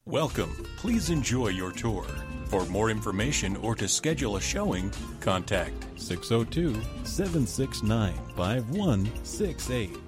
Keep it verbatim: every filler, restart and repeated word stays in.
Welcome. Please enjoy your tour. For more information or to schedule a showing, contact six oh two, seven six nine, five one six eight.